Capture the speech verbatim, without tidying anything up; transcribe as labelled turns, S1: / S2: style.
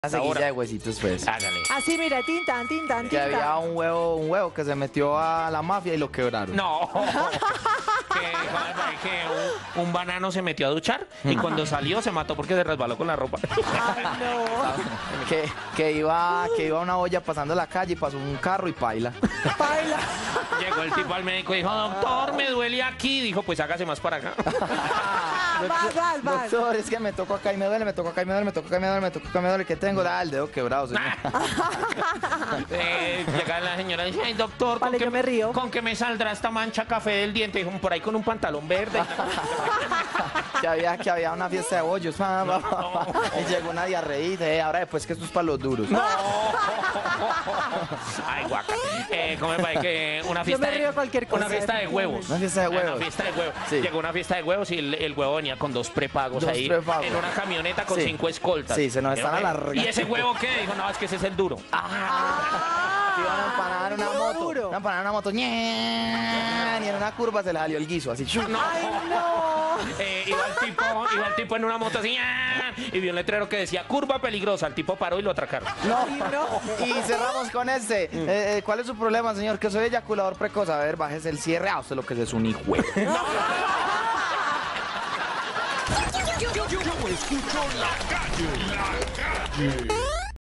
S1: Una seguilla de huesitos, pues.
S2: Hágale.
S3: Así, mira, tintan, tintan,
S1: Que había
S3: tintan.
S1: un huevo, un huevo que se metió a la mafia y lo quebraron.
S2: No. que, que un, un banano se metió a duchar y cuando salió se mató porque se resbaló con la ropa.
S3: Ay, no.
S1: Que, que iba que iba una olla pasando la calle y pasó un carro y paila.
S3: Baila.
S2: Llegó el tipo al médico y dijo, doctor, me duele aquí. Dijo, pues hágase más para acá.
S3: Ah, vas, vas, vas.
S1: Doctor, es que me tocó acá y me duele, me tocó acá y me duele, me tocó acá y me duele, me tocó acá y me duele. ¿Qué tengo? Da el dedo quebrado, señor.
S2: eh, llega la señora y dice, ay, doctor, ¿con,
S3: Vale,
S2: qué,
S3: yo me río.
S2: ¿con qué me saldrá esta mancha café del diente? Dijo, por ahí con un pantalón verde.
S1: que había que había una fiesta de bollos. pa, pa, pa, pa. Y llegó una diarreíta. Eh, ahora después que esto es para los duros.
S2: No. Ay, guaca. Eh, ¿Cómo me parece que una
S3: Yo
S2: fiesta
S3: me río
S2: de,
S3: cualquier cosa.
S2: una fiesta de huevos?
S1: Una fiesta de huevos.
S2: Una fiesta de huevos.
S1: Sí.
S2: Llegó una fiesta de huevos y el, el huevo venía con dos prepagos
S1: Dos
S2: ahí.
S1: prepagos.
S2: En una camioneta con
S1: Sí.
S2: cinco escoltas.
S1: Sí, se nos están
S2: Eh,
S1: alargando.
S2: ¿Y ese huevo qué? Dijo, no, es que ese es el duro.
S3: Ah,
S1: Iban a empanar una
S3: duro,
S1: moto.
S3: duro.
S1: Iban a empanar una moto. ñe, Y en una curva se le salió el guiso. Así. ¡chum!
S3: Ay, no.
S2: Eh, iba, el tipo, iba el tipo en una moto así ¡ah! Y vio un letrero que decía curva peligrosa. El tipo paró y lo atracaron.
S1: No,
S3: no.
S1: Y cerramos con este. Eh, eh, ¿Cuál es su problema, señor? Que soy eyaculador precoz. A ver, bájese el cierre. Ah, usted lo que es un hijo.
S4: Yo escucho la calle, la calle.